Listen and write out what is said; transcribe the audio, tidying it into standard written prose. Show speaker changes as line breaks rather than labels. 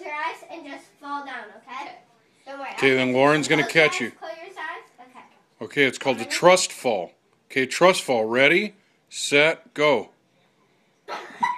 your eyes and just fall down, okay? Don't worry.
Okay, then Lauren's going to catch you.
Close your eyes. Okay.
Okay, it's called the trust fall. Okay, trust fall. Ready, set, go.